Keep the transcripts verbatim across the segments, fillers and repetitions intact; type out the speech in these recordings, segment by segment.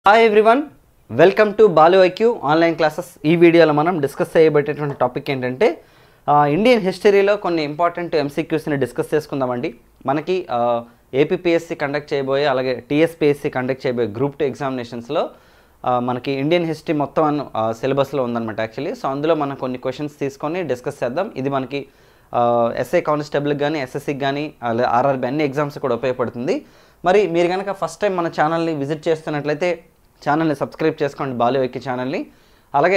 Hi everyone, welcome to Balu IQ online classes. ఈ వీడియోలో మనం డిస్కస్ చేయబోయేటటువంటి టాపిక్ ఏంటంటే ఇండియన్ హిస్టరీలో కొన్ని ఇంపార్టెంట్ ఎంసీక్యూస్ని డిస్కస్ చేసుకుందామండి. మనకి ఏపీపీఎస్సీ కండక్ట్ చేయబోయే అలాగే టీఎస్పీఎస్సీ కండక్ట్ చేయబోయే గ్రూప్ టూ ఎగ్జామినేషన్స్లో మనకి ఇండియన్ హిస్టరీ మొత్తం సిలబస్లో ఉందన్నమాట యాక్చువల్లీ. సో అందులో మనం కొన్ని క్వశ్చన్స్ తీసుకొని డిస్కస్ చేద్దాం. ఇది మనకి ఎస్ఐ కానిస్టేబుల్కి కానీ ఎస్ఎస్సికి కానీ ఆర్ఆర్బీ అన్ని ఎగ్జామ్స్ కూడా ఉపయోగపడుతుంది. మరి మీరు కనుక ఫస్ట్ టైం మన ఛానల్ని విజిట్ చేస్తున్నట్లయితే ఛానల్ని సబ్స్క్రైబ్ చేసుకోండి, బాలు ఐక్యూ ఛానల్ని. అలాగే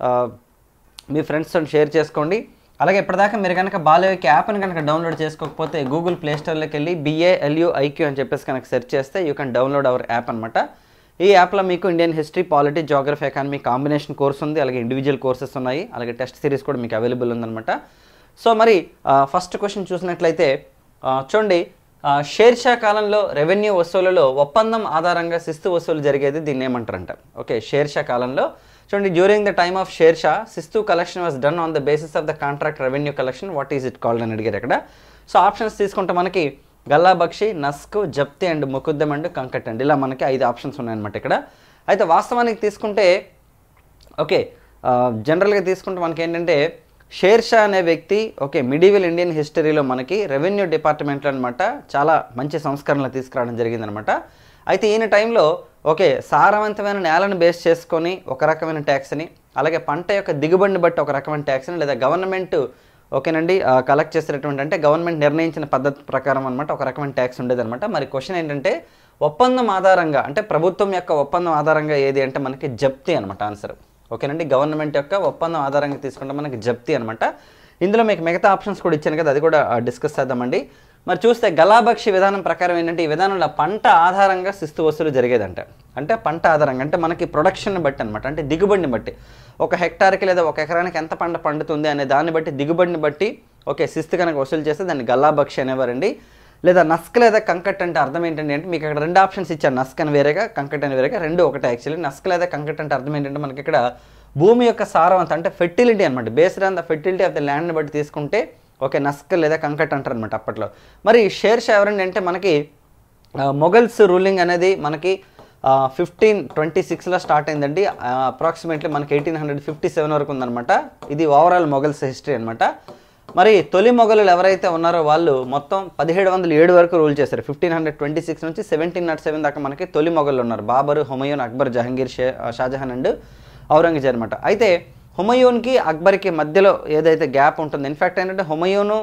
మీ ఫ్రెండ్స్తో షేర్ చేసుకోండి. అలాగే ఇప్పటిదాకా మీరు కనుక బాలు ఐక్యూ యాప్ని కనుక డౌన్లోడ్ చేసుకోకపోతే గూగుల్ ప్లే స్టోర్లోకి వెళ్ళి బిఏఎల్యూ ఐక్యూ అని చెప్పేసి కనుక సెర్చ్ చేస్తే you can download our app అనమాట. ఈ యాప్లో మీకు Indian history, polity, geography, economy combination course ఉంది. అలాగే ఇండివిజువల్ కోర్సెస్ ఉన్నాయి. అలాగే టెస్ట్ సిరీస్ కూడా మీకు అవైలబుల్ ఉందన్నమాట. సో మరి ఫస్ట్ క్వశ్చన్ చూసినట్లయితే చూడండి, షేర్షా కాలంలో రెవెన్యూ వసూలులో ఒప్పందం ఆధారంగా శిస్తు వసూలు జరిగేది దీన్ని ఏమంటారంట. ఓకే, షేర్షా కాలంలో చూడండి, during the time of Sher Shah శిస్తు collection was done on the basis of the contract revenue collection. What is it called అని అడిగారు ఇక్కడ. సో ఆప్షన్స్ తీసుకుంటే మనకి Ghalla Bakshi, Nasq, Zabti and Muqaddam and Kankut and ఇలా మనకి ఐదు ఆప్షన్స్ ఉన్నాయన్నమాట ఇక్కడ. అయితే వాస్తవానికి తీసుకుంటే ఓకే జనరల్గా తీసుకుంటే మనకి ఏంటంటే షేర్షా అనే వ్యక్తి ఓకే మిడివల్ ఇండియన్ హిస్టరీలో మనకి రెవెన్యూ డిపార్ట్మెంట్లో అనమాట చాలా మంచి సంస్కరణలు తీసుకురావడం జరిగిందనమాట. అయితే ఈయన టైంలో ఓకే సారవంతమైన నేలను బేస్ చేసుకొని ఒక రకమైన ట్యాక్స్ని, అలాగే పంట యొక్క దిగుబడిని బట్టి ఒక రకమైన ట్యాక్స్ని, లేదా గవర్నమెంట్ ఓకేనండి కలెక్ట్ చేసేటటువంటి అంటే గవర్నమెంట్ నిర్ణయించిన పద్ధతి ప్రకారం అనమాట ఒక రకమైన ట్యాక్స్ ఉండేదన్నమాట. మరి క్వశ్చన్ ఏంటంటే ఒప్పందం ఆధారంగా అంటే ప్రభుత్వం యొక్క ఒప్పందం ఆధారంగా ఏది అంటే మనకి జప్తి అనమాట ఆన్సర్. ఓకేనండి, గవర్నమెంట్ యొక్క ఒప్పందం ఆధారంగా తీసుకుంటే మనకి జప్తి అనమాట. ఇందులో మీకు మిగతా ఆప్షన్స్ కూడా ఇచ్చాను కదా, అది కూడా డిస్కస్ చేద్దామండి. మరి చూస్తే గలాబక్షి విధానం ప్రకారం ఏంటంటే ఈ విధానంలో పంట ఆధారంగా శిస్తు వసూలు జరిగేదంట. అంటే పంట ఆధారంగా అంటే మనకి ప్రొడక్షన్ బట్టి అనమాట, అంటే దిగుబడిని బట్టి ఒక హెక్టార్కి లేదా ఒక ఎకరానికి ఎంత పంట పండుతుంది అనే దాన్ని బట్టి దిగుబడిని బట్టి ఓకే శిస్తు కనుక వసూలు చేస్తే దాన్ని గల్లాబక్షి అనేవారండి. లేదా నస్క్ లేదా కంకట్ అంటే అర్థం ఏంటంటే అంటే మీకు ఇక్కడ రెండు ఆప్షన్స్ ఇచ్చారు, నస్క్ అని వేరేగా, కంకట్ అని వేరేగా, రెండు ఒకటే యాక్చువల్లీ. నస్క్ లేదా కంకట్ అంటే అర్థం ఏంటంటే మనకి ఇక్కడ భూమి యొక్క సారవంతం అంటే ఫెర్టిలిటీ అనమాట, based on the fertility of the ల్యాండ్ని బట్టి తీసుకుంటే ఓకే నస్క్ లేదా కంకట్ అంటారు అనమాట అప్పట్లో. మరి షేర్షా ఎవరండి అంటే మనకి మొఘల్స్ రూలింగ్ అనేది మనకి ఫిఫ్టీన్ ట్వంటీ సిక్స్లో స్టార్ట్ అయిందండి. అప్రాక్సిమేట్లీ మనకి ఎయిటీన్ హండ్రెడ్ ఫిఫ్టీ సెవెన్ వరకు ఉందన్నమాట. ఇది ఓవరాల్ మొఘల్స్ హిస్టరీ అనమాట. మరి తొలి మొఘలులు ఎవరైతే ఉన్నారో వాళ్ళు మొత్తం పదిహేడు వందల ఏడు వరకు రూల్ చేశారు. ఫిఫ్టీన్ హండ్రెడ్ ట్వంటీ సిక్స్ నుంచి సెవెంటీన్ నాట్ సెవెన్ దాకా మనకి తొలి మొఘలు ఉన్నారు. బాబరు, హుమయూన్, అక్బర్, జహంగీర్, షే షాజహాన్ అండ్ ఔరంగజేబ్ అనమాట. అయితే హుమయూన్కి అక్బర్కి మధ్యలో ఏదైతే గ్యాప్ ఉంటుంది, ఇన్ఫ్యాక్ట్ ఏంటంటే హుమయూను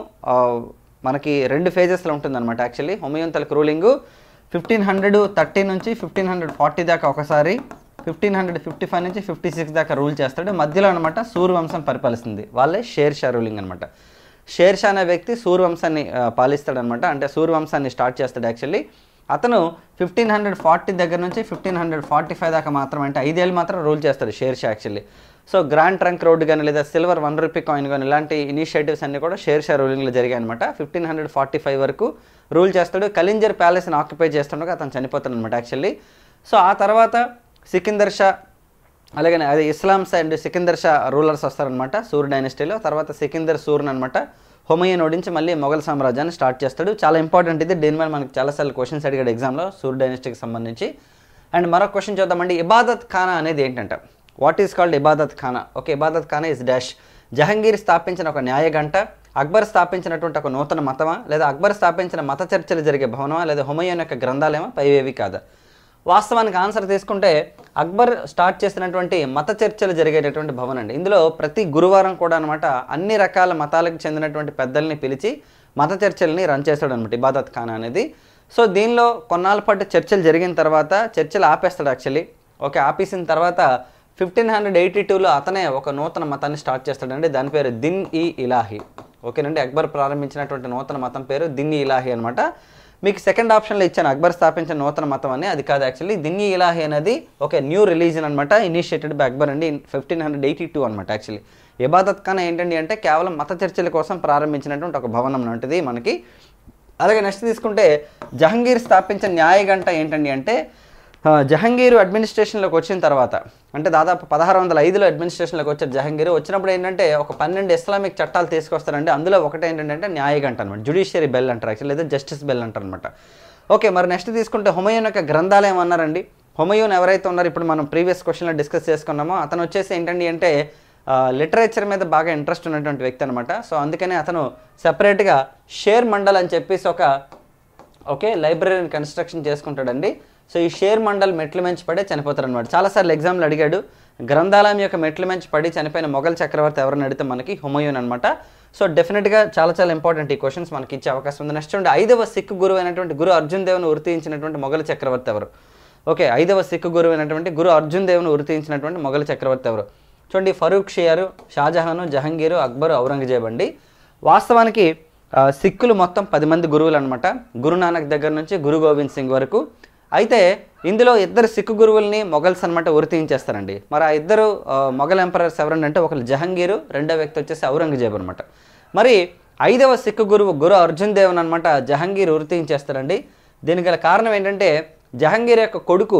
మనకి రెండు ఫేజెస్లో ఉంటుంది అనమాట యాక్చువల్లీ. హుమయూన్ తలకు రూలింగు ఫిఫ్టీన్ హండ్రెడ్ థర్టీ నుంచి ఫిఫ్టీన్ హండ్రెడ్ ఫార్టీ దాకా ఒకసారి, ఫిఫ్టీన్ హండ్రెడ్ ఫిఫ్టీ ఫైవ్ నుంచి ఫిఫ్టీ సిక్స్ దాకా రూల్ చేస్తాడు. మధ్యలో అనమాట సూర్యవంశం పరిపాలిస్తుంది, వాళ్ళే షేర్షా రూలింగ్ అనమాట. షేర్షా అనే వ్యక్తి సూర్యవంశాన్ని పాలిస్తాడనమాట, అంటే సూర్యవంశాన్ని స్టార్ట్ చేస్తాడు యాక్చువల్లీ. అతను ఫిఫ్టీన్ హండ్రెడ్ ఫార్టీ దగ్గర నుంచి ఫిఫ్టీన్ హండ్రెడ్ ఫార్టీ ఫైవ్ దాకా మాత్రం అంటే ఐదేళ్ళు మాత్రం రూల్ చేస్తాడు Sher Shah actually. So grand trunk road కానీ లేదా సిల్వర్ వన్ రూపీ కాయిన్ కానీ ఇలాంటి ఇనిషియేటివ్స్ అన్నీ కూడా షేర్షా రూలింగ్లో జరిగాయి అనమాట. ఫిఫ్టీన్ హండ్రెడ్ ఫార్టీ ఫైవ్ వరకు రూల్ చేస్తాడు. కలింజర్ ప్యాలెస్ని ఆక్యుపై చేస్తుండగా అతను చనిపోతాడు అనమాట యాక్చువల్లీ. సో ఆ తర్వాత సికిందర్ షా అలాగే అదే ఇస్లాంస్ అండ్ సికిందర్ షా రూలర్స్ వస్తారనమాట సూర్ డైనస్టీలో. తర్వాత సికిందర్ సూర్ని అనమాట హుమయూన్ ఓడించి మళ్ళీ మొఘల్ సామ్రాజ్యాన్ని స్టార్ట్ చేస్తాడు. చాలా ఇంపార్టెంట్ ఇది, దీని మీద మనకి చాలాసార్లు క్వశ్చన్స్ అడిగాడు ఎగ్జామ్లో సూర్ డైనస్టీకి సంబంధించి. అండ్ మరొక క్వశ్చన్ చూద్దామండి, ఇబాదత్ ఖానా అనేది ఏంటంట. What is called Ibadat Khana? Okay, Ibadat Khana is dash. Jahangir స్థాపించిన ఒక న్యాయగంట, అక్బర్ స్థాపించినటువంటి ఒక నూతన మతమా, లేదా అక్బర్ స్థాపించిన మత చర్చలు జరిగే భవనమా, లేదా హుమయూన్ యొక్క గ్రంథాలయమా, పైవేవి కాదా? వాస్తవానికి ఆన్సర్ తీసుకుంటే అక్బర్ స్టార్ట్ చేసినటువంటి మత చర్చలు జరిగేటటువంటి భవన్ అండి. ఇందులో ప్రతి గురువారం కూడా అనమాట అన్ని రకాల మతాలకు చెందినటువంటి పెద్దల్ని పిలిచి మత చర్చల్ని రన్ చేస్తాడు అనమాట ఇబాదత్ ఖానా అనేది. సో దీనిలో కొన్నాళ్ళ పాటు చర్చలు జరిగిన తర్వాత చర్చలు ఆపేస్తాడు యాక్చువల్లీ. ఓకే, ఆపేసిన తర్వాత ఫిఫ్టీన్ హండ్రెడ్ ఎయిటీ టూలో అతనే ఒక నూతన మతాన్ని స్టార్ట్ చేస్తాడండి. దాని పేరు దిన్ ఈ ఇలాహీ. ఓకేనండి, అక్బర్ ప్రారంభించినటువంటి నూతన మతం పేరు దిన్ ఈ ఇలాహీ అనమాట. మీకు సెకండ్ ఆప్షన్లో ఇచ్చాను అక్బర్ స్థాపించిన నూతన మతం అని, అది కాదు యాక్చువల్లీ. దిన్ ఈ ఇలాహీ అనేది ఒక న్యూ రిలీజన్ అనమాట, ఇనిషియేటెడ్ బై అక్బర్ అండి ఫిఫ్టీన్ హండ్రెడ్ ఎయిటీ టూ అనమాట యాక్చువల్లీ. ఇబాదత్ ఖానా ఏంటండి అంటే కేవలం మత చర్చల కోసం ప్రారంభించినటువంటి ఒక భవనం లాంటిది మనకి. అలాగే నెక్స్ట్ తీసుకుంటే జహంగీర్ స్థాపించిన న్యాయగంట ఏంటండి అంటే జహంగీర్ అడ్మినిస్ట్రేషన్లోకి వచ్చిన తర్వాత అంటే దాదాపు పదహారు వందల ఐదులో అడ్మినిస్ట్రేషన్లోకి వచ్చారు జహంగీర్. వచ్చినప్పుడు ఏంటంటే ఒక పన్నెండు ఇస్లామిక్ చట్టాలు తీసుకొస్తారండి. అందులో ఒకటి ఏంటంటే న్యాయగంట అనమాట, జ్యుడిషియరీ బెల్ అంటారు యాక్చువల్లీ, లేదా జస్టిస్ బెల్ అంటారు అనమాట. ఓకే, మరి నెక్స్ట్ తీసుకుంటే హుమయూన్ యొక్క గ్రంథాలయం అన్నారండి. హుమయూన్ ఎవరైతే ఉన్నారో ఇప్పుడు మనం ప్రీవియస్ క్వశ్చన్లో డిస్కస్ చేసుకున్నామో అతను వచ్చేసి ఏంటండి అంటే లిటరేచర్ మీద బాగా ఇంట్రెస్ట్ ఉన్నటువంటి వ్యక్తి అనమాట. సో అందుకని అతను సెపరేట్గా షేర్ మండల్ అని చెప్పేసి ఒక ఓకే లైబ్రరీని కన్స్ట్రక్షన్ చేసుకుంటాడండి. సో ఈ షేర్ మండల్ మెట్లు మంచి పడే చనిపోతారు అనమాట. చాలాసార్లు ఎగ్జామ్లు అడిగాడు, గ్రంథాలయం యొక్క మెట్లు మంచి పడి చనిపోయిన మొఘల్ చక్రవర్తి ఎవరిని అడిగితే మనకి హుమయూన్ అనమాట. సో డెఫినెట్గా చాలా చాలా ఇంపార్టెంట్ ఈ క్వశ్చన్స్ మనకి ఇచ్చే అవకాశం ఉంది. నెక్స్ట్ ఉండి ఐదవ సిక్ గురువు అయినటువంటి గురు అర్జున్ దేవ్ను ఉరితీయించినటువంటి మొఘల్ చక్రవర్తి ఎవరు? ఓకే ఐదవ సిక్ గురువు అయినటువంటి గురు అర్జున్ దేవ్ను ఉరితీయించినటువంటి మొఘల్ చక్రవర్తి ఎవరు? చూడండి, ఫరూక్ షియారు, షాజహాను, జహంగీరు, అక్బరు, ఔరంగజేబ్ అండి. వాస్తవానికి సిక్కులు మొత్తం పది మంది గురువులు అనమాట, గురునానక్ దగ్గర నుంచి గురు గోవింద్ సింగ్ వరకు. అయితే ఇందులో ఇద్దరు సిక్కు గురువుల్ని మొఘల్స్ అనమాట ఉరితీయించేస్తారండి. మరి ఆ ఇద్దరు మొఘల్ ఎంపరర్స్ ఎవరండి అంటే ఒకరు జహంగీరు, రెండో వ్యక్తి వచ్చేసి ఔరంగజేబ్ అనమాట. మరి ఐదవ సిక్కు గురువు గురు అర్జున్ దేవ్ని అనమాట జహంగీర్ ఉరితీయించేస్తారండి. దీనికి గల కారణం ఏంటంటే జహంగీర్ యొక్క కొడుకు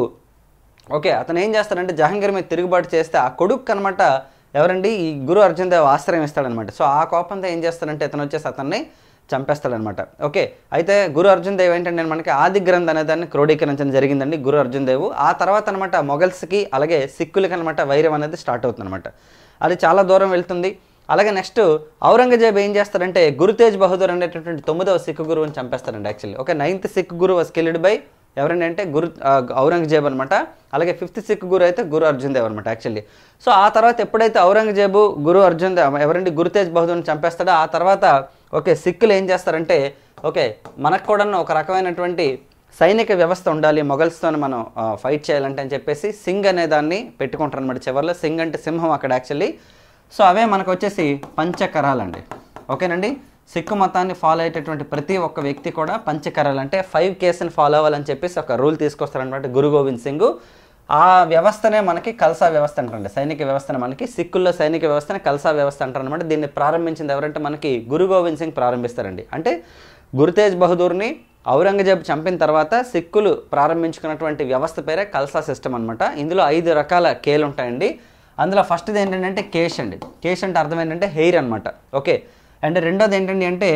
ఓకే అతను ఏం చేస్తాడంటే జహంగీర్ మీద తిరుగుబాటు చేస్తే ఆ కొడుకు అనమాట ఎవరండి ఈ గురు అర్జున్ దేవ్ ఆశ్రయం ఇస్తాడనమాట. సో ఆ కోపంతో ఏం చేస్తాడంటే అతను వచ్చేసి అతన్ని చంపేస్తాడనమాట. ఓకే అయితే గురు అర్జున్ దేవ్ ఏంటంటే మనకి ఆది గ్రంథ్ అనే దాన్ని క్రోడీకరించడం జరిగిందండి గురు అర్జున్ దేవ్. ఆ తర్వాత అనమాట మొఘల్స్కి అలాగే సిక్కులకి అనమాట వైరం అనేది స్టార్ట్ అవుతుంది అనమాట. అది చాలా దూరం వెళ్తుంది. అలాగే నెక్స్ట్ ఔరంగజేబ్ ఏం చేస్తాడంటే గురు తేజ్ బహదూర్ అనేటటువంటి తొమ్మిదవ సిక్ గురువుని చంపేస్తాడండి actually. Okay ninth Sikh guru was killed by ఎవరండి అంటే గురు ఔరంగజేబ్ అనమాట. అలాగే ఫిఫ్త్ సిక్ గురు అయితే గురు అర్జున్ దేవ్ అనమాట యాక్చువల్లీ. సో ఆ తర్వాత ఎప్పుడైతే ఔరంగజేబు గురు అర్జున్ దేవ్ ఎవరండి గురు తేజ్ బహదూర్ని చంపేస్తాడో ఆ తర్వాత ఓకే సిక్కులు ఏం చేస్తారంటే ఓకే మనకు కూడా ఒక రకమైనటువంటి సైనిక వ్యవస్థ ఉండాలి మొఘల్స్తో మనం ఫైట్ చేయాలంటే అని చెప్పేసి సింగ్ అనే దాన్ని పెట్టుకుంటారు అనమాట. చివరిలో సింగ్ అంటే సింహం అక్కడ యాక్చువల్లీ. సో అవే మనకు వచ్చేసి పంచకరాలండి. ఓకేనండి, సిక్కు మతాన్ని ఫాలో అయ్యేటటువంటి ప్రతి ఒక్క వ్యక్తి కూడా పంచకరాలు అంటే ఫైవ్ కేసుని ఫాలో అవ్వాలని చెప్పేసి ఒక రూల్ తీసుకొస్తారనమాట గురు గోవింద్ సింగ్. ఆ వ్యవస్థనే మనకి కల్సా వ్యవస్థ అంటారండి, సైనిక వ్యవస్థనే మనకి సిక్కుల్లో సైనిక వ్యవస్థనే కల్సా వ్యవస్థ అంటారనమాట. దీన్ని ప్రారంభించింది ఎవరంటే మనకి గురు గోవింద్ సింగ్ ప్రారంభిస్తారండి. అంటే గురు తేజ్ బహదూర్ని ఔరంగజేబ్ చంపిన తర్వాత సిక్కులు ప్రారంభించుకున్నటువంటి వ్యవస్థ పేరే కల్సా సిస్టమ్ అనమాట. ఇందులో ఐదు రకాల కేలు ఉంటాయండి. అందులో ఫస్ట్ది ఏంటంటే కేష్ అండి. కేష్ అంటే అర్థం ఏంటంటే హెయిర్ అనమాట. ఓకే అండ్ రెండోది ఏంటండి అంటే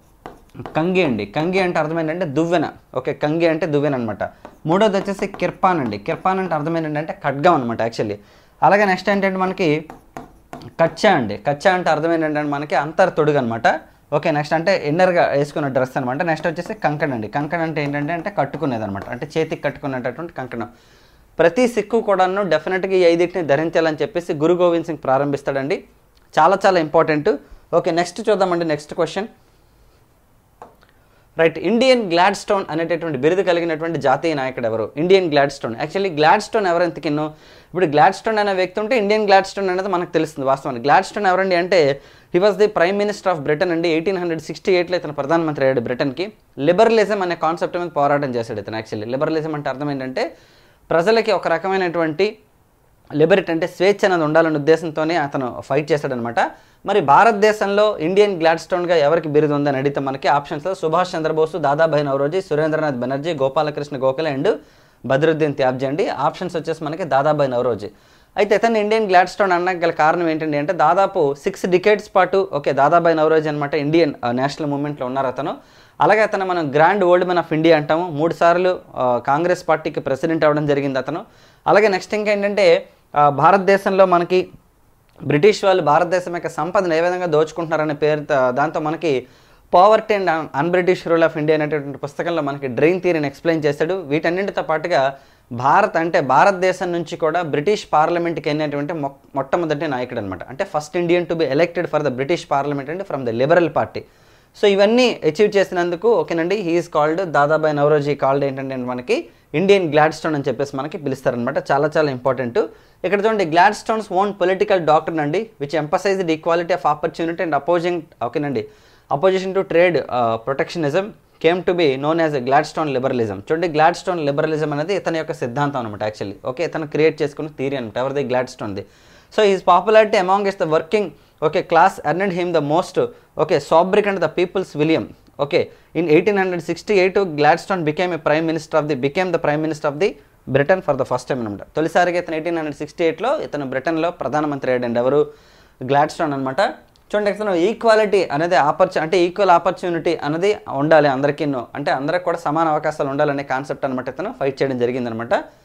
కంగి అండి. కంగి అంటే అర్థం ఏంటంటే దువ్వెన. ఓకే కంగి అంటే దువ్వెన అనమాట. మూడోది వచ్చేసి కిర్పాన్ అండి. కిర్పాన్ అంటే అర్థం ఏంటంటే ఖడ్గం అనమాట యాక్చువల్లీ. అలాగే నెక్స్ట్ ఏంటంటే మనకి కచ్చా అండి. కచ్చా అంటే అర్థం ఏంటంటే మనకి అంతర్ తొడుగు అనమాట. ఓకే నెక్స్ట్ అంటే ఇన్నర్గా వేసుకున్న డ్రెస్ అనమాట. నెక్స్ట్ వచ్చేసి కంకణం అండి. కంకణం అంటే ఏంటంటే అంటే కట్టుకునేది అనమాట, అంటే చేతికి కట్టుకునేటటువంటి కంకణం. ప్రతి సిక్కు కూడాను డెఫినెట్గా ఈ ఐదింటిని ధరించాలని చెప్పేసి గురు గోవింద్ సింగ్ ప్రారంభిస్తాడండి. చాలా చాలా ఇంపార్టెంట్. ఓకే నెక్స్ట్ చూద్దామండి. Next question right. Indian Gladstone అనేటటువంటి బిరుదు కలిగినటువంటి జాతీయ నాయకుడు ఎవరు? Indian Gladstone. Actually Gladstone ఎవరు ఎంతకిన్నో ఇప్పుడు గ్లాడ్ స్టోన్ అనే వ్యక్తి ఉంటే ఇండియన్ గ్లాడ్ స్టోన్ అనేది మనకు తెలుస్తుంది వాస్తవానికి. గ్లాడ్ స్టోన్ ఎవరండి అంటే he was the prime minister of Britain అండి. ఎయిటీన్ హండ్రెడ్ సిక్స్టీ ఎయిట్లో ఇతను ప్రధానమంత్రి అయ్యాడు బ్రిటన్కి. లిబరలిజం అనే కాన్సెప్ట్ మీద పోరాటం చేశాడు ఇతను యాక్చువల్లీ. లిబరలిజం అంటే అర్థం ఏంటంటే ప్రజలకి ఒక రకమైనటువంటి లిబర్టీ అంటే స్వేచ్ఛ అనేది ఉండాలనే ఉద్దేశంతోనే అతను ఫైట్ చేశాడనమాట. మరి భారతదేశంలో ఇండియన్ గ్లాడ్ స్టోన్గా ఎవరికి బిరుదు ఉందని అడిగితే మనకి ఆప్షన్స్లో సుభాష్ చంద్రబోసు, దాదాభాయ్ నౌరోజీ, సురేంద్రనాథ్ బెనర్జీ, గోపాలకృష్ణ గోఖలే అండ్ బద్రుద్దీన్ త్యాబ్జీ అండి. ఆప్షన్స్ వచ్చేసి మనకి దాదాభాయ్ నౌరోజీ. అయితే ఇతను ఇండియన్ గ్లాడ్ స్టోన్ అన్న గల కారణం ఏంటండి అంటే దాదాపు సిక్స్ డికేడ్స్ పాటు ఓకే దాదాభాయ్ నౌరోజీ అనమాట ఇండియన్ నేషనల్ మూవ్మెంట్లో ఉన్నారు అతను. అలాగే అతను మనం grand old man of India అంటాము. మూడు సార్లు కాంగ్రెస్ పార్టీకి ప్రెసిడెంట్ అవ్వడం జరిగింది అతను. అలాగే నెక్స్ట్ ఇంకేంటంటే భారతదేశంలో మనకి బ్రిటిష్ వాళ్ళు భారతదేశం యొక్క సంపదను ఏ విధంగా దోచుకుంటున్నారనే పేరు దాంతో మనకి poverty and un British rule of India అనేటువంటి పుస్తకంలో మనకి డ్రెయిన్ థియరీని ఎక్స్ప్లెయిన్ చేశాడు. వీటన్నింటితో పాటుగా భారత్ అంటే భారతదేశం నుంచి కూడా బ్రిటిష్ పార్లమెంట్కి అయినటువంటి మొ మొట్టమొదటి నాయకుడు అనమాట. అంటే first Indian to be elected for the British parliament అండి from the liberal party. So ఇవన్నీ అచీవ్ చేసినందుకు ఓకేనండి he is called Dadabhai Naoroji called ఏంటంటే మనకి ఇండియన్ గ్లాడ్ స్టోన్ అని చెప్పేసి మనకి పిలుస్తారనమాట. చాలా చాలా ఇంపార్టెంట్. ఇక్కడ చూడండి Gladstone's own political doctor అండి which emphasised equality of opportunity and opposing ఓకేనండి opposition to trade protectionism came to be known as Gladstone liberalism. చూడండి గ్లాడ్ స్టోన్ లిబరలిజం అనేది ఇతని యొక్క సిద్ధాంతం అనమాట యాక్చువల్లీ. ఓకే ఇతను క్రియేట్ చేసుకున్న థియరీ అనమాట ఎవరిది గ్లాడ్ స్టోన్ది. So is popularity among is the working okay class earned him the most okay sobriquet and the people's William. Okay in eighteen hundred sixty eight Gladstone became a prime minister of the became the prime minister of the Britain for the first time అనమాట. తొలిసారిగా ఇతను eighteen hundred sixty ఎయిట్లో ఇతను బ్రిటన్లో ప్రధానమంత్రి అయ్యాడండి ఎవరు Gladstone అనమాట. చూడండి ఇతను ఈక్వాలిటీ అనేది ఆపర్చు అంటే ఈక్వల్ ఆపర్చునిటీ అనేది ఉండాలి అందరికీ, అంటే అందరికి కూడా సమాన అవకాశాలు ఉండాలనే కాన్సెప్ట్ అనమాట ఇతను ఫైట్ చేయడం జరిగిందనమాట.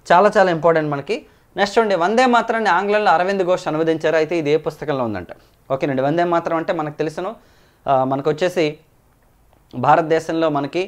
చాలా చాలా ఇంపార్టెంట్ మనకి. నెక్స్ట్ చూడండి, వందే మాత్రాన్ని ఆంగ్లంలో అరవింద్ ఘోష్ అనువదించారు. అయితే ఇది ఏ పుస్తకంలో ఉందంట. ఓకేనండి, వందే మాత్రం అంటే మనకు తెలుసును, మనకు వచ్చేసి భారతదేశంలో మనకి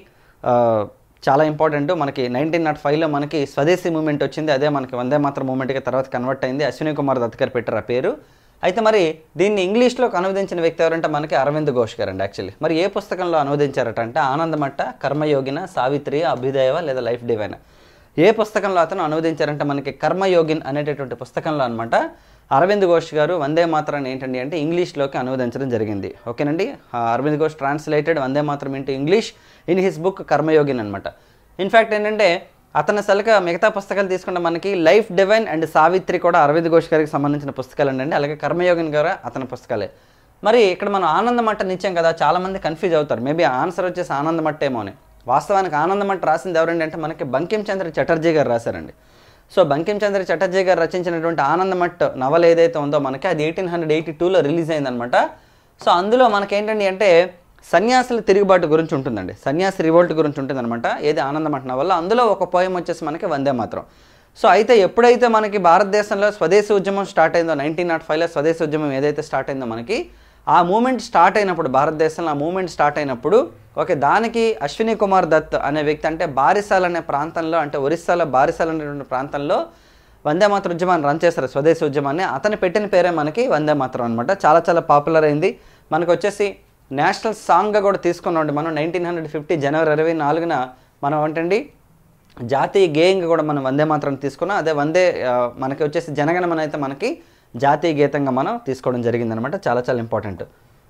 చాలా ఇంపార్టెంట్. మనకి నైన్టీన్ నాట్ ఫైవ్లో మనకి స్వదేశీ మూమెంట్ వచ్చింది, అదే మనకి వందే మాత్రం మూమెంట్కి తర్వాత కన్వర్ట్ అయింది. అశ్విని కుమార్ దత్ గారు పెట్టారు ఆ పేరు. అయితే మరి దీన్ని ఇంగ్లీష్లోకి అనువదించిన వ్యక్తి ఎవరంటే మనకి అరవింద్ ఘోష్ గారు అండి. యాక్చువల్లీ మరి ఏ పుస్తకంలో అనువదించారట అంటే ఆనందమట్ట, కర్మయోగిన, సావిత్రి, అభ్యుదయవ లేదా లైఫ్ డివైన్, ఏ పుస్తకంలో అతను అనువదించారంటే మనకి కర్మయోగిన్ అనేటటువంటి పుస్తకంలో అనమాట అరవింద్ ఘోష్ గారు వందే మాత్రాన్ని ఏంటండి అంటే ఇంగ్లీష్లోకి అనువదించడం జరిగింది. ఓకేనండి, Arvind Ghosh translated Vande Mataram into English in his book Karmayogin అనమాట. ఇన్ఫ్యాక్ట్ ఏంటంటే అతని సలక మిగతా పుస్తకాలు తీసుకుంటే మనకి లైఫ్ డివైన్ అండ్ సావిత్రి కూడా అరవింద్ ఘోష్ గారికి సంబంధించిన పుస్తకాలు అండి. అలాగే కర్మయోగిన్ గారు అతని పుస్తకాలే. మరి ఇక్కడ మనం ఆనందమట్ట నిత్యం కదా, చాలామంది కన్ఫ్యూజ్ అవుతారు, మేబీ ఆన్సర్ వచ్చేసి ఆనందమట్ట ఏమో అని. వాస్తవానికి ఆనందమట్ట రాసింది ఎవరండి అంటే మనకి బంకిం చంద్ర చటర్జీ గారు రాశారండి. సో బంకిం చంద్ర చటర్జీ గారు రచించినటువంటి ఆనందమట్ట నవల ఏదైతే ఉందో మనకి అది ఎయిటీన్ హండ్రెడ్ ఎయిటీ టూలో రిలీజ్ అయిందనమాట. సో అందులో మనకేంటండి అంటే సన్యాసుల తిరుగుబాటు గురించి ఉంటుందండి, సన్యాసి రివోల్ట్ గురించి ఉంటుందన్నమాట. ఏది ఆనందమట్ట నవల, అందులో ఒక పోయం వచ్చేసి మనకి వందే మాత్రం. సో అయితే ఎప్పుడైతే మనకి భారతదేశంలో స్వదేశీ ఉద్యమం స్టార్ట్ అయిందో, నైన్టీన్ నాట్ ఫైవ్లో స్వదేశీ ఉద్యమం ఏదైతే స్టార్ట్ అయిందో మనకి, ఆ మూమెంట్ స్టార్ట్ అయినప్పుడు భారతదేశంలో ఆ మూమెంట్ స్టార్ట్ అయినప్పుడు ఓకే దానికి అశ్విని కుమార్ దత్ అనే వ్యక్తి అంటే బారిసాల్ అనే ప్రాంతంలో, అంటే ఒరిస్సాలో బారిసాల్ అనేటువంటి ప్రాంతంలో వందే మాత్రం ఉద్యమాన్ని రన్ చేస్తారు, స్వదేశీ ఉద్యమాన్ని. అతను పెట్టిన పేరే మనకి వందే మాత్రం అనమాట. చాలా చాలా పాపులర్ అయింది. మనకు వచ్చేసి నేషనల్ సాంగ్గా కూడా తీసుకున్నాండి మనం. నైన్టీన్ హండ్రెడ్ ఫిఫ్టీ జనవరి ఇరవై నాలుగున మనం ఏంటండి జాతీయ గేయంగా కూడా మనం వందే మాత్రం తీసుకున్నాం. అదే వందే మనకి వచ్చేసి జనగణమన అయితే మనకి జాతీయ గీతంగా మనం తీసుకోవడం జరిగిందనమాట. చాలా చాలా ఇంపార్టెంట్.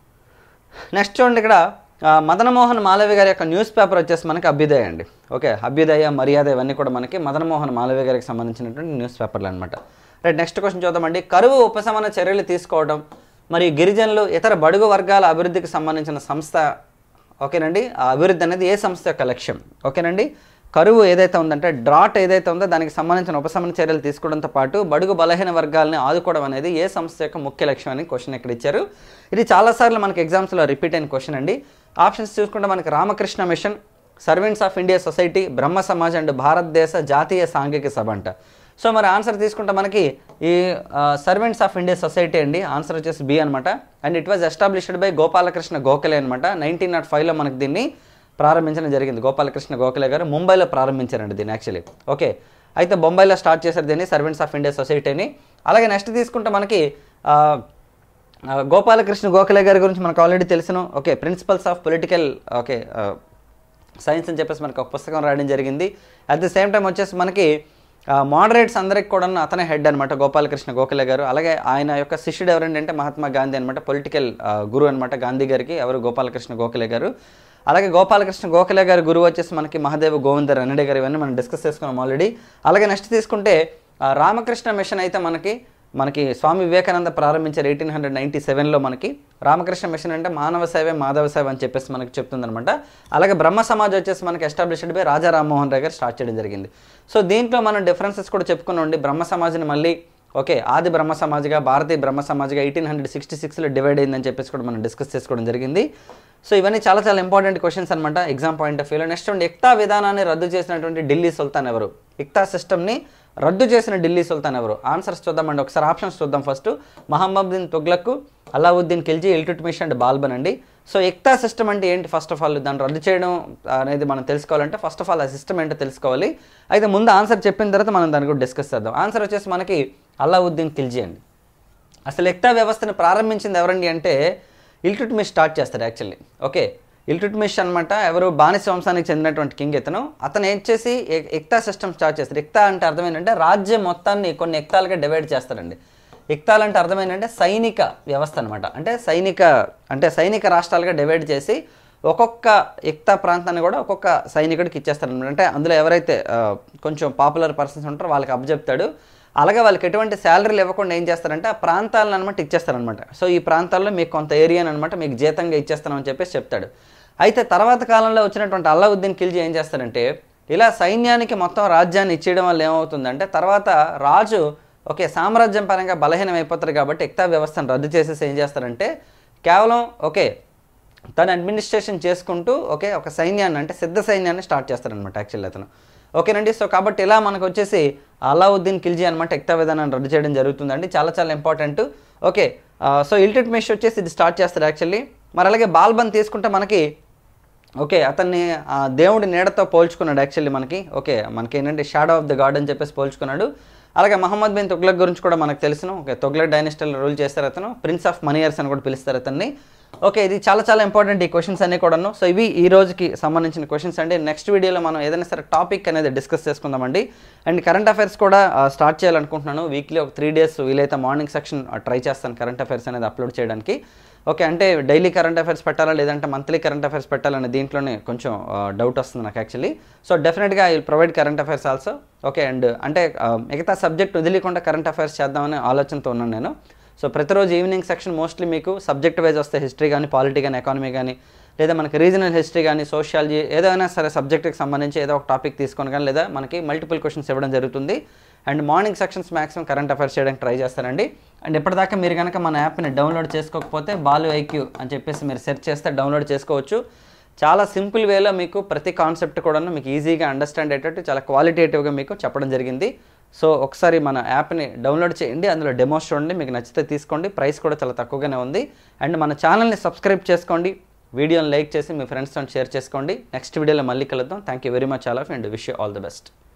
నెక్స్ట్ చూడండి, ఇక్కడ మదనమోహన్ మాలవ్య గారి యొక్క న్యూస్ పేపర్ వచ్చేసి మనకి అభ్యుదయ అండి. ఓకే, అభ్యుదయ, మర్యాద ఇవన్నీ కూడా మనకి మదనమోహన్ మాలవ్య గారికి సంబంధించినటువంటి న్యూస్ పేపర్లు అనమాట. రైట్, నెక్స్ట్ క్వశ్చన్ చూద్దామండి. కరువు ఉపశమన చర్యలు తీసుకోవడం మరియు గిరిజనులు ఇతర బడుగు వర్గాల అభివృద్ధికి సంబంధించిన సంస్థ. ఓకేనండి, ఆ అభివృద్ధి అనేది ఏ సంస్థ యొక్క లక్ష్యం? ఓకేనండి, కరువు ఏదైతే ఉందంటే డ్రాట్ ఏదైతే ఉందో దానికి సంబంధించిన ఉపశమన చర్యలు తీసుకోవడంతో పాటు బడుగు బలహీన వర్గాలని ఆదుకోవడం అనేది ఏ సంస్థ యొక్క ముఖ్య లక్ష్యం అని క్వశ్చన్ ఇక్కడ ఇచ్చారు. ఇది చాలాసార్లు మనకి ఎగ్జామ్స్లో రిపీట్ అయిన క్వశ్చన్ అండి. ఆప్షన్స్ చూసుకుంటే మనకి Ramakrishna mission, servants of India society, Brahmo Samaj and భారతదేశ జాతీయ సాంఘిక సభ అంట. సో మరి ఆన్సర్ తీసుకుంటే మనకి ఈ సర్వెంట్స్ ఆఫ్ ఇండియా సొసైటీ అండి. ఆన్సర్ వచ్చేసి బి అనమాట. And it was established by Gopal Krishna Gokhale అనమాట. నైన్టీన్ నాట్ ఫైవ్లో మనకి దీన్ని ప్రారంభించడం జరిగింది. గోపాలకృష్ణ గోఖలే గారు ముంబైలో ప్రారంభించారండి దీన్ని యాక్చువల్లీ. ఓకే, అయితే బొంబాయిలో స్టార్ట్ చేశారు దీన్ని, సర్వెంట్స్ ఆఫ్ ఇండియా సొసైటీని. అలాగే నెక్స్ట్ తీసుకుంటే మనకి గోపాలకృష్ణ గోఖలే గారి గురించి మనకు ఆల్రెడీ తెలుసును. Okay, principles of political okay science అని చెప్పేసి మనకు ఒక పుస్తకం రాయడం జరిగింది. అట్ ది సేమ్ టైం వచ్చేసి మనకి మోడరేట్స్ అందరికి కూడా అతనే హెడ్ అనమాట గోపాలకృష్ణ గోఖలే గారు. అలాగే ఆయన యొక్క శిష్యుడు ఎవరండి అంటే మహాత్మా గాంధీ అనమాట, పొలిటికల్ గురువు అనమాట గాంధీ గారికి ఎవరు గోపాలకృష్ణ గోఖలే గారు. అలాగే గోపాలకృష్ణ గోఖలే గారి గురువు వచ్చేసి మనకి మహాదేవ్ గోవింద రనడే గారు. ఇవన్నీ మనం డిస్కస్ చేసుకున్నాం ఆల్రెడీ. అలాగే నెక్స్ట్ తీసుకుంటే రామకృష్ణ మిషన్ అయితే మనకి మనకి స్వామి వివేకానంద ప్రారంభించారు ఎయిటీన్ హండ్రెడ్ నైంటీ సెవెన్లో మనకి. రామకృష్ణ మిషన్ అంటే మానవ సేవే మాధవ సేవ అని చెప్పేసి మనకి చెప్తుందనమాట. అలాగే బ్రహ్మ సమాజ్ వచ్చేసి మనకి ఎస్టాబ్లిష్డ్ బై రాజా రామ్మోహన్ రాయ్ గారు స్టార్ట్ చేయడం జరిగింది. సో దీంట్లో మనం డిఫరెన్సెస్ కూడా చెప్పుకున్నాండి. బ్రహ్మ సమాజ్ని మళ్ళీ ఓకే ఆది బ్రహ్మ సమాజ్గా, భారతీయ బ్రహ్మ సమాజ్గా ఎయిటీన్ హండ్రెడ్ సిక్స్టీ సిక్స్లో డివైడ్ అయిందని చెప్పేసి కూడా మనం డిస్కస్ చేసుకోవడం జరిగింది. సో ఇవన్నీ చాలా చాలా ఇంపార్టెంట్ క్వశ్చన్స్ అనమాట ఎగ్జామ్ పాయింట్ ఆఫ్ వ్యూలో. నెక్స్ట్ అండి, ఇక్తా విధానాన్ని రద్దు చేసినటువంటి ఢిల్లీ సుల్తాన్ ఎవరు? ఇక్తా సిస్టమ్ని రద్దు చేసిన ఢిల్లీ సుల్తాన్ ఎవరు? ఆన్సర్స్ చూద్దామండి. ఒకసారి ఆప్షన్స్ చూద్దాం. ఫస్ట్ మహమ్మద్ తుగ్లక్, అలావుద్దీన్ ఖిల్జీ, ఇల్టుట్మిష్ అండ్ బాల్బన్ అండి. సో ఇక్తా సిస్టమ్ అంటే ఏంటి? ఫస్ట్ ఆఫ్ ఆల్ దాన్ని రద్దు చేయడం అనేది మనం తెలుసుకోవాలంటే ఫస్ట్ ఆఫ్ ఆల్ ఆ సిస్టమ్ ఏంటో తెలుసుకోవాలి. అయితే ముందు ఆన్సర్ చెప్పిన తర్వాత మనం దాన్ని కూడా డిస్కస్ చేద్దాం. ఆన్సర్ వచ్చేసి మనకి అలావుద్దీన్ ఖిల్జీ అండి. అసలు ఇక్తా వ్యవస్థను ప్రారంభించింది ఎవరండి అంటే ఇల్టుట్మిష్ స్టార్ట్ చేస్తారు యాక్చువల్లీ. ఓకే, ఇల్టుట్మిష్ అనమాట ఎవరు బానిస వంశానికి చెందినటువంటి కింగ్ ఇతను. అతను ఏం చేసి ఇక్తా సిస్టమ్ స్టార్ట్ చేస్తారు. ఇక్తా అంటే అర్థం ఏంటంటే రాజ్యం మొత్తాన్ని కొన్ని ఇక్తాలుగా డివైడ్ చేస్తారండి. ఇక్తాలు అంటే అర్థం ఏంటంటే సైనిక వ్యవస్థ అనమాట. అంటే సైనిక అంటే సైనిక రాష్ట్రాలుగా డివైడ్ చేసి ఒక్కొక్క ఇక్తా ప్రాంతాన్ని కూడా ఒక్కొక్క సైనికుడికి ఇచ్చేస్తారనమాట. అంటే అందులో ఎవరైతే కొంచెం పాపులర్ పర్సన్స్ ఉంటారో వాళ్ళకి అప్పచెప్తాడు. అలాగే వాళ్ళకి ఎటువంటి శాలరీలు ఇవ్వకుండా ఏం చేస్తారంటే ఆ ప్రాంతాలను అనమాట ఇచ్చేస్తారనమాట. సో ఈ ప్రాంతాల్లో మీకు కొంత ఏరియాని అనమాట మీకు జీతంగా ఇచ్చేస్తానని చెప్పేసి చెప్తాడు. అయితే తర్వాత కాలంలో వచ్చినటువంటి అలావుద్దీన్ ఖిల్జీ ఏం చేస్తారంటే ఇలా సైన్యానికి మొత్తం రాజ్యాన్ని ఇచ్చేయడం వల్ల ఏమవుతుందంటే తర్వాత రాజు ఓకే సామ్రాజ్యం పరంగా బలహీనం అయిపోతారు కాబట్టి ఇక్తా వ్యవస్థను రద్దు చేసేసి ఏం చేస్తారంటే కేవలం ఓకే తను అడ్మినిస్ట్రేషన్ చేసుకుంటూ ఓకే ఒక సైన్యాన్ని అంటే సిద్ధ సైన్యాన్ని స్టార్ట్ చేస్తారనమాట యాక్చువల్లీ అతను. ఓకేనండి. సో కాబట్టి ఇలా మనకు వచ్చేసి అలావుద్దీన్ ఖిల్జీ అనమాట ఎక్తా విధానాన్ని రద్దు చేయడం జరుగుతుందండి. చాలా చాలా ఇంపార్టెంట్. ఓకే, సో ఇల్టుట్మిష్ వచ్చేసి ఇది స్టార్ట్ చేస్తారు యాక్చువల్లీ. మరి అలాగే బాల్బన్ తీసుకుంటే మనకి ఓకే అతన్ని దేవుడి నీడతో పోల్చుకున్నాడు యాక్చువల్లీ మనకి. ఓకే మనకి ఏంటంటే షాడో ఆఫ్ ద గాడ్ అని చెప్పేసి పోల్చుకున్నాడు. అలాగే మహమ్మద్ బిన్ తుగ్లక్ గురించి కూడా మనకు తెలుసును. ఓకే, తుగ్లక్ డైనస్టీలో రూల్ చేస్తారు అతను. ప్రిన్స్ ఆఫ్ మనీ ఇయర్స్ అని కూడా పిలుస్తారు అతన్ని. ఓకే, ఇది చాలా చాలా ఇంపార్టెంట్ ఈ క్వశ్చన్స్ అన్నీ కూడాను. సో ఇవి ఈ రోజుకి సంబంధించిన క్వశ్చన్స్ అండి. నెక్స్ట్ వీడియోలో మనం ఏదైనా సరే టాపిక్ అనేది డిస్కస్ చేసుకుందామండి. అండ్ కరెంట్ అఫైర్స్ కూడా స్టార్ట్ చేయాలనుకుంటున్నాను. వీక్లీ ఒక త్రీ డేస్ వీలైతే మార్నింగ్ సెక్షన్ ట్రై చేస్తాను కరెంట్ అఫైర్స్ అనేది అప్లోడ్ చేయడానికి. ఓకే, అంటే డైలీ కరెంట్ అఫైర్స్ పెట్టాలా లేదంటే మంత్లీ కరెంట్ అఫైర్స్ పెట్టాలనే దీంట్లోనే కొంచెం డౌట్ వస్తుంది నాకు యాక్చువల్లీ. సో డెఫినెట్గా I will provide current affairs also. Okay, and అంటే మిగతా సబ్జెక్ట్ వదిలేకుండా కరెంట్ అఫైర్స్ చేద్దామనే ఆలోచనతో ఉన్నాను నేను. సో ప్రతిరోజు ఈవినింగ్ సెక్షన్ మోస్ట్లీ మీకు సబ్జెక్ట్ వైజ్ వస్తాయి. హిస్టరీ కానీ, పాలిటీ కానీ, ఎకానమీ కానీ, లేదా మనకి రీజనల్ హిస్టరీ కానీ, సోషియాలజీ ఏదైనా సరే సబ్జెక్ట్కి సంబంధించి ఏదో ఒక టాపిక్ తీసుకొని కానీ, లేదా మనకి మల్టిపుల్ క్వశ్చన్స్ ఇవ్వడం జరుగుతుంది. And morning sections maximum current affairs చేయడానికి ట్రై చేస్తానండి. అండ్ ఇప్పటిదాకా మీరు కనుక మన యాప్ని డౌన్లోడ్ చేసుకోకపోతే బాలు ఐక్యూ అని చెప్పేసి మీరు సెర్చ్ చేస్తే డౌన్లోడ్ చేసుకోవచ్చు. చాలా సింపుల్ వేలో మీకు ప్రతి కాన్సెప్ట్ కూడా మీకు ఈజీగా అండర్స్టాండ్ అయ్యేటట్టు చాలా క్వాలిటేటివ్గా మీకు చెప్పడం జరిగింది. సో ఒకసారి మన యాప్ని డౌన్లోడ్ చేయండి, అందులో డెమోస్ చూడండి, మీకు నచ్చితే తీసుకోండి. ప్రైస్ కూడా చాలా తక్కువగానే ఉంది. అండ్ మన ఛానల్ని సబ్స్క్రైబ్ చేసుకోండి, వీడియోని లైక్ చేసి మీ ఫ్రెండ్స్తో షేర్ చేసుకోండి. నెక్స్ట్ వీడియోలో మళ్ళీ కలుద్దాం. Thank you very much all of and wish you all the best.